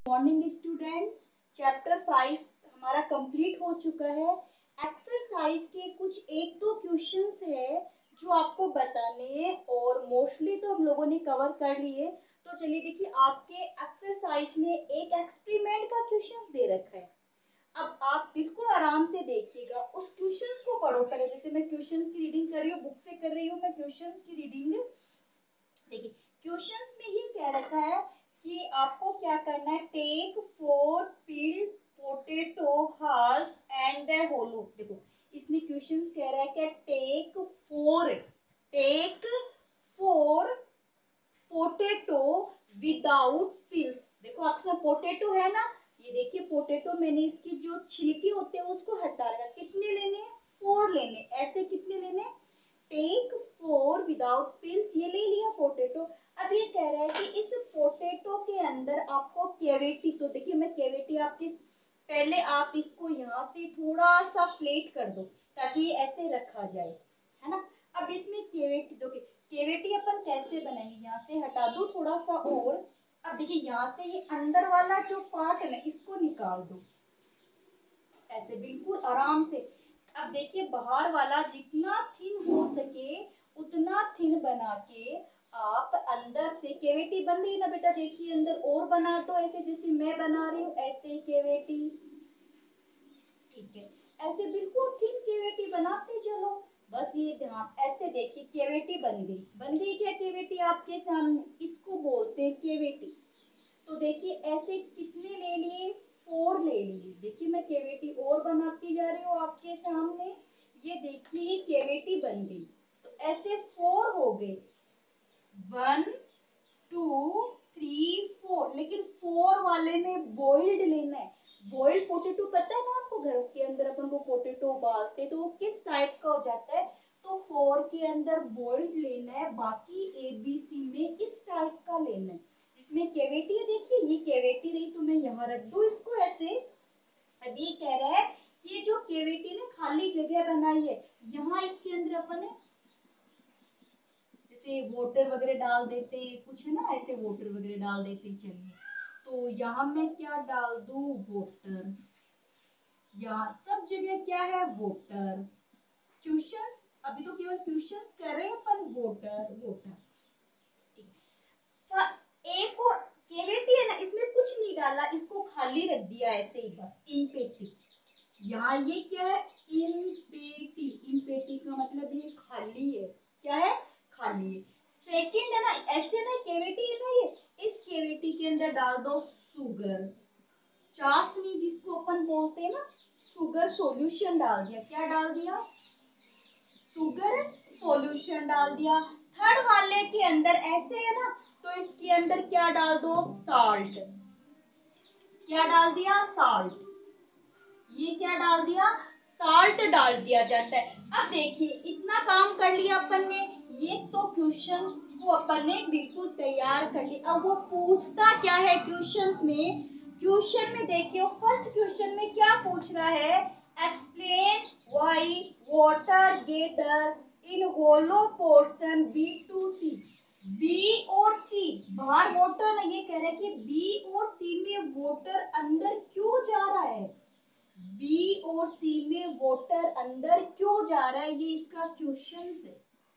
Morning students, chapter 5 हमारा complete हो चुका है। एक्सरसाइज के कुछ एक दो क्वेश्चंस है जो आपको बताने हैं और मोस्टली तो हम लोगों ने कवर कर लिए। तो चलिए देखिए, आपके एक्सरसाइज में एक एक्सपेरिमेंट का क्वेश्चंस दे रखा है। अब आप बिल्कुल आराम से देखिएगा, उस क्वेश्चंस को पढ़ो पहले। जैसे मैं क्वेश्चंस की रीडिंग कर रही हूँ, बुक से कर रही हूँ मैं क्वेश्चंस की रीडिंग। देखिए क्वेश्चंस में ये कह रखा है कि आपको क्या करना है। Take 4 peeled potato half and the hollow. देखो इसमें क्वेश्चंस कह रहा है कि टेक 4 पोटैटो विदाउट पील्स। देखो आपके साथ पोटैटो है ना, ये देखिए पोटैटो मैंने इसकी जो छिलके होते हैं उसको हटा रखा। कितने लेने? 4 लेने। ऐसे कितने लेने? टेक 4 विदाउट पील्स, ये ले लिया पोटैटो। अब ये कह रहा है कि इस पोटैटो के अंदर आपको कैविटी, तो देखिए मैं कैविटी आपकी, पहले आप इसको यहाँ से थोड़ा सा फ्लेट कर दो ताकि ये ऐसे रखा जाए, है ना। अब इसमें कैविटी, देखिए कैविटी अपन कैसे बनाएंगे, यहाँ से हटा दो थोड़ा सा और। अब देखिए यहाँ से ये अंदर वाला जो पार्ट है ना, इसको निकाल दो ऐसे बिल्कुल आराम से। अब देखिए बाहर वाला जितना थिन हो सके उतना थिन बना के आप अंदर से, कैविटी बन रही है ना बेटा, देखिए अंदर और बना दो ऐसे, जैसे मैं बना रही हूँ ऐसे कैविटी। ठीक है, ऐसे बिल्कुल थिन कैविटी बनाते चलो। बस ये ध्यान, ऐसे देखिए कैविटी बन गई। बन गई क्या कैविटी आपके सामने, इसको बोलते हैं कैविटी। तो देखिए ऐसे कितने ले लिए? 4 ले लिए। देखिए मैं कैविटी और बनाती जा रही हूँ आपके सामने। ये देखिए कैविटी बन गई। तो ऐसे 4 हो गए, 1 2 3 4। लेकिन 4 वाले में बॉइल्ड लेना है। बॉइल्ड पोटेटो पता है ना आपको, घर के अंदर अपन को पोटेटो उबालते तो वो किस टाइप का हो जाता है। तो 4 के अंदर बॉइल्ड लेना है, बाकी ABC में इस टाइप का लेना है। इसमें कैविटी है, देखिए ये कैविटी रही तो मैं यहाँ रख दूँ इसको ऐसे। अब ये कह रहा है कि ये जो कैविटी ने खाली जगह बनाई है, यहाँ इसके अंदर अपन ने जैसे वाटर वगैरह डाल देते, कुछ है ना ऐसे वाटर वगैरह डाल देते। चलिए तो यहाँ मैं क्या डाल दूं? वाटर। यहाँ सब जगह क्या है? वाटर। क्वेश्चन, अभी तो केवल क्वेश्चन कर रहे हैं अपन। वाटर वाटर, एक और कैविटी है ना, इसमें कुछ नहीं डाला, इसको खाली रख दिया ऐसे ही बस। इनपेटी, यहाँ ये क्या है? इनपेटी। इनपेटी का मतलब ये खाली है। क्या है? खाली है। सेकंड है ना, ऐसे ना कैविटी है ना, ये इस कैविटी के अंदर डाल दो शुगर, चाशनी जिसको अपन बोलते हैं ना, शुगर सॉल्यूशन डाल दिया। क्या डाल दिया? शुगर सॉल्यूशन डाल दिया। थर्ड वाले के अंदर ऐसे है ना, तो इसके अंदर क्या डाल दो? साल्ट। क्या डाल दिया? साल्ट। ये क्या डाल दिया? साल्ट डाल दिया जाता है। अब देखिए इतना काम कर लिया अपन ने। ये तो क्वेश्चन को अपन ने बिल्कुल तैयार कर लिया। अब वो पूछता क्या है क्वेश्चन में? क्वेश्चन में देखिए फर्स्ट क्वेश्चन में क्या पूछ रहा है? Explain why water gather in hollow portion B to C। B और सी, बाहर वाटर ना, ये कह रहा है कि बी और सी में वाटर अंदर क्यों जा रहा है? बी और सी में वाटर अंदर क्यों जा रहा है, ये इसका क्वेश्चन है।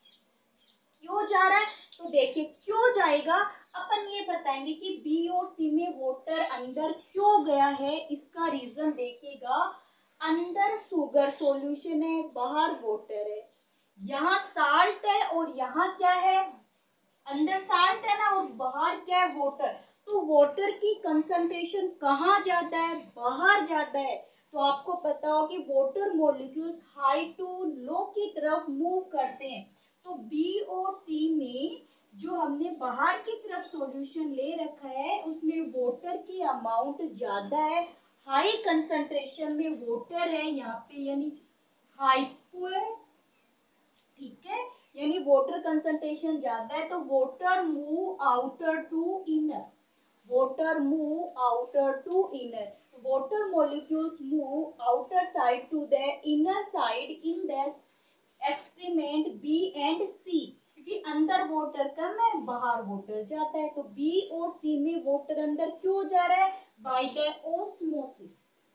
क्यों जा रहा है? तो देखिए क्यों जाएगा, अपन ये बताएंगे कि बी और सी में वाटर अंदर क्यों गया है। इसका रीजन देखिएगा, अंदर शुगर सॉल्यूशन है, बाहर वाटर है। यहाँ साल्ट है और यहाँ क्या है? अंदर साल्ट है ना और बाहर क्या है? वाटर। तो वाटर की कंसंट्रेशन कहाँ जाता है? बाहर जाता है। तो आपको पता हो कि water molecules high to low की तरफ मूव करते हैं। तो बी और सी में जो हमने बाहर की तरफ सॉल्यूशन ले रखा है उसमें वाटर की अमाउंट ज्यादा है, हाई कंसंट्रेशन में वाटर है यहाँ पे, यानी हाइपो है। ठीक है, यानी वाटर कंसंट्रेशन ज्यादा है। तो water move outer to inner, water move outer to inner, water molecules move outer side to the inner side in the experiment B and C। क्योंकि अंदर वाटर कम है, बाहर वाटर जाता है। तो B और C में वाटर अंदर क्यों जा रहा है? by the osmosis.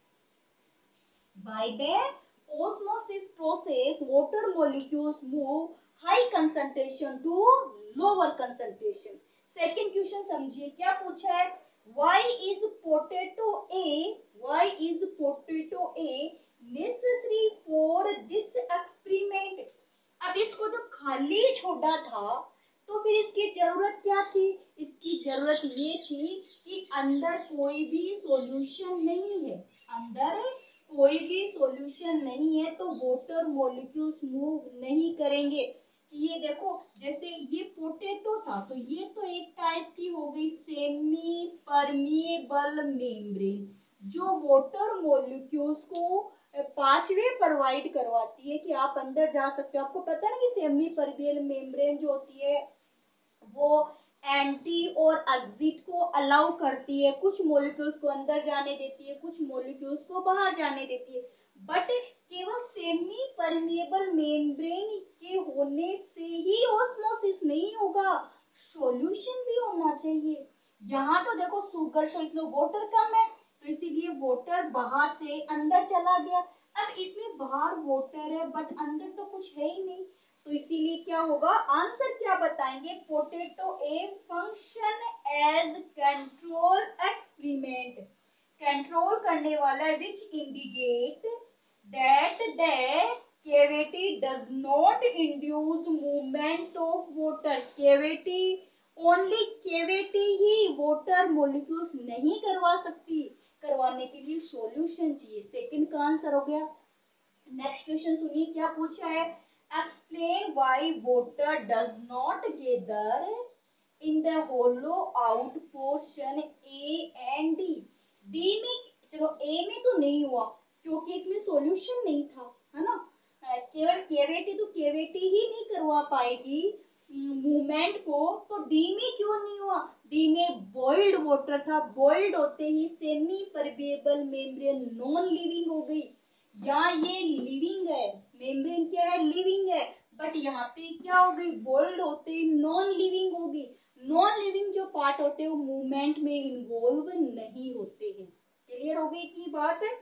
By the osmosis process, water molecules move high concentration to lower concentration. Second question समझिए क्या पूछा है, why is potato A necessary for this experiment? अब इसको जब खाली छोड़ा था तो फिर इसकी जरूरत क्या थी, इसकी जरूरत ये थी कि अंदर कोई भी सॉल्यूशन नहीं है, अंदर कोई भी सॉल्यूशन नहीं है तो वाटर मॉलिक्यूल्स मूव नहीं करेंगे। कि ये देखो जैसे ये पोटैटो था तो ये तो एक टाइप की हो गई सेमी परमिएबल मेम्ब्रेन जो वाटर मॉलिक्यूल्स को पांचवे प्रोवाइड करवाती है कि आप अंदर जा सकते हो। आपको पता है ना कि सेमी परमिएबल मेम्ब्रेन जो होती है वो एंटी और एग्जिट को अलाउ करती है, कुछ मॉलिक्यूल्स को अंदर जाने देती है, कुछ मॉलिक्यूल्स को बाहर जाने देती है। बट केवल सेमी परमिएबल मेम्ब्रेन के होने से ही ऑस्मोसिस नहीं होगा, सॉल्यूशन भी होना चाहिए। यहाँ तो देखो शुगर से इसमें वाटर कम है तो इसीलिए वाटर बाहर से अंदर चला गया। अब इसमें बाहर वाटर है बट अंदर तो कुछ है ही नहीं तो इसीलिए क्या होगा, आंसर क्या बताएंगे, potato a function as control experiment, control करने वाला which indicate that the cavity does not induce movement of water. Cavity only cavity ही वाटर मॉलिक्यूल्स नहीं करवा सकती, करवाने के लिए सॉल्यूशन चाहिए। सेकंड का आंसर हो गया। नेक्स्ट क्वेश्चन सुनिए क्या पूछा है, explain why water does not gather in the hollow out portion A and D। D में चलो A में तो नहीं हुआ क्योंकि इसमें सॉल्यूशन नहीं था, है ना, केवल केविटी तो केविटी ही नहीं करवा पाएगी मूवमेंट को, तो डी में क्यों नहीं हुआ, डी में बॉइल्ड वाटर था, बॉइल्ड होते ही semi permeable membrane non living हो गई। यहाँ ये लिविंग है, मेम्ब्रेन क्या है, लिविंग है, बट यहाँ पे क्या हो गई, बॉइल्ड होते ही नॉन लिविंग होगी। नॉन लिविंग जो पार्ट होते हैं वो मूवमेंट में इन्वॉल्व नहीं होते हैं। क्लियर हो गई इतनी बात है।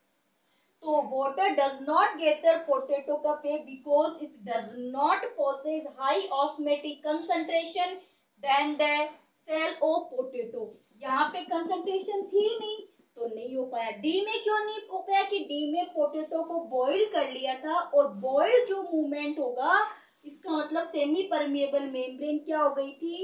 तो water does not gather potato का पे because it does not possess high osmotic concentration than the cell of potato। यहाँ पे कंसंट्रेशन थी नहीं तो नहीं हो पाया। डी में क्यों नहीं हो पाया कि डी में पोटैटो को बॉईल कर लिया था और बॉईल जो मूवमेंट होगा इसका मतलब सेमी परमिएबल मेम्ब्रेन क्या हो गई थी,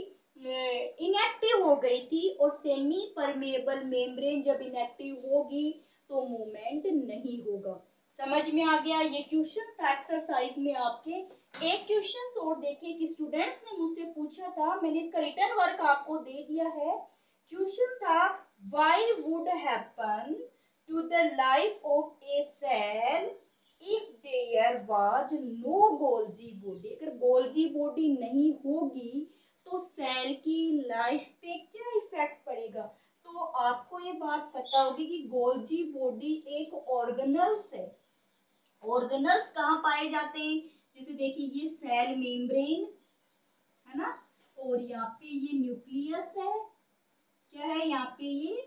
इनएक्टिव हो गई थी, और सेमी परमिएबल मेम्ब्रेन जब इनएक्टिव होगी तो मूवमेंट नहीं होगा। समझ में आ गया। ये क्वेश्चन था एक्सरसाइज में आपके। एक क्वेश्चन और देखिए कि स्टूडेंट्स ने मुझसे पूछा था, मैंने इसका रिटर्न वर्क आपको दे दिया है। क्वेश्चन था why would happen to the life of a cell if there was no Golgi body. अगर गोल्जी बॉडी नहीं होगी तो सेल की लाइफ पे क्या इफेक्ट पड़ेगा। तो आपको ये बात पता होगी कि गोल्जी बॉडी एक ऑर्गेनल्स है। ऑर्गेनल्स कहाँ पाए जाते हैं, जैसे देखिए ये सेल मेम्ब्रेन है ना, और यहाँ पे ये न्यूक्लियस है, क्या है यहाँ पे ये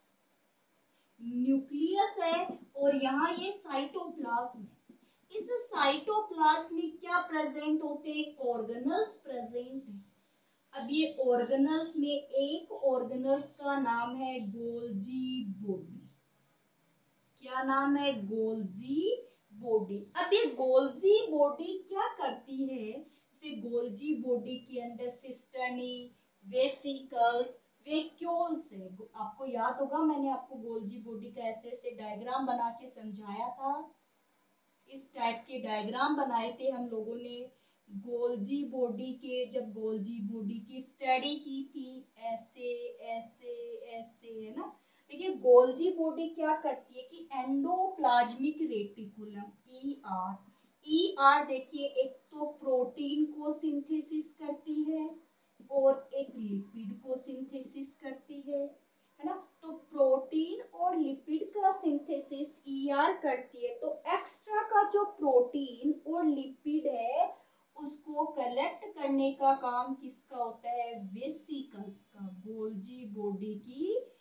न्यूक्लियस है, और यहाँ ये साइटोप्लाज्म है। इस साइटोप्लाज्म में क्या प्रेजेंट होते हैं, ऑर्गेनल्स प्रेजेंट है। अब ये ऑर्गेनल्स में एक ऑर्गेनल्स का नाम है गोल्जी बॉडी। क्या नाम है, गोल्जी बॉडी। अब ये गोल्जी बॉडी क्या करती है, जैसे गोल्जी बॉडी के अंदर सिस्टर्नी, वेसिकल्स, वैक्यूल्स है। आपको याद होगा मैंने आपको गोल्जी बॉडी का ऐसे ऐसे डायग्राम बना के समझाया था। इस टाइप के डायग्राम बनाए थे हम लोगों ने गोल्जी बॉडी के, जब गोल्जी बॉडी की स्टडी की थी, ऐसे ऐसे ऐसे, है ना। देखिए गोल्जी बॉडी क्या करती है कि एंडोप्लाज्मिक रेटिकुलम ER देखिए एक तो प्रोटीन को सिंथेसिस करती है और एक लिपिड को सिंथेसिस करती है ना। तो प्रोटीन और लिपिड का सिंथेसिस ER करती है, तो एक्स्ट्रा का जो प्रोटीन और लिपिड है उसको कलेक्ट करने का काम किसका होता है, वेसिकल्स का। गोल्जी बॉडी की जो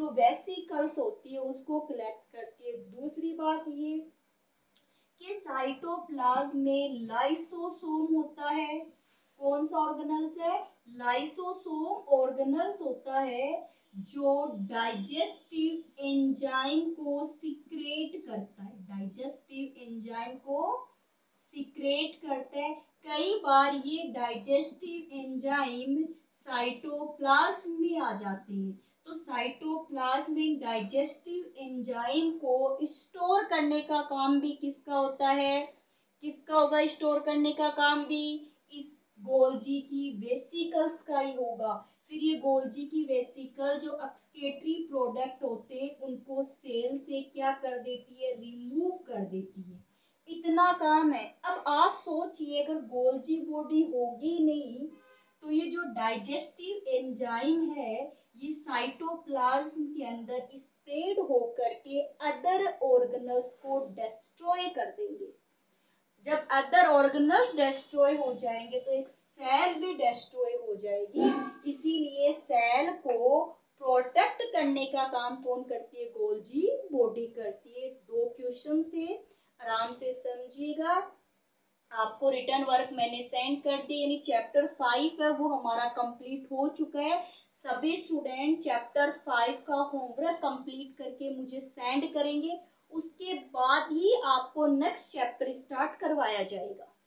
जो वेसिकल्स होती है उसको कलेक्ट करती है। दूसरी बात ये कि साइटोप्लाज्म में लाइसोसोम होता है। कौन सा ऑर्गेनल्स है? लाइसोसोम ऑर्गेनल्स होता है जो डाइजेस्टिव एंजाइम को सीक्रेट करता है, डाइजेस्टिव एंजाइम को सीक्रेट करता है। कई बार ये डाइजेस्टिव एंजाइम साइटोप्लाज्म में आ जाते हैं, तो साइटोप्लाज्म में डाइजेस्टिव एंजाइम को स्टोर करने का काम भी किसका होता है? किसका होगा स्टोर करने का काम भी? इस गोल्जी की वेसिकल्स का ही होगा। फिर ये गोल्जी की वेसिकल जो एक्सक्रीटरी प्रोडक्ट होते हैं उनको सेल से क्या कर देती है? रिमूव कर देती है। इतना काम है। अब आप सोचिए अगर गोल्जी बॉडी होगी नहीं तो ये जो डाइजेस्टिव एंजाइम है ये साइटोप्लाज्म के अंदर स्प्रेड होकर के अदर ऑर्गेनल्स को डिस्ट्रॉय कर देंगे। जब अदर ऑर्गेनल्स डिस्ट्रॉय हो जाएंगे तो एक सेल भी डिस्ट्रॉय हो जाएगी। इसीलिए सेल को प्रोटेक्ट करने का काम कौन करती है? गोल्जी बॉडी करती है। 2 क्वेश्चन थे, आराम से समझिएगा। आपको रिटर्न वर्क मैंने सेंड कर दिया, यानी चैप्टर 5 है वो हमारा कंप्लीट हो चुका है। सभी स्टूडेंट चैप्टर 5 का होमवर्क कंप्लीट करके मुझे सेंड करेंगे, उसके बाद ही आपको नेक्स्ट चैप्टर स्टार्ट करवाया जाएगा।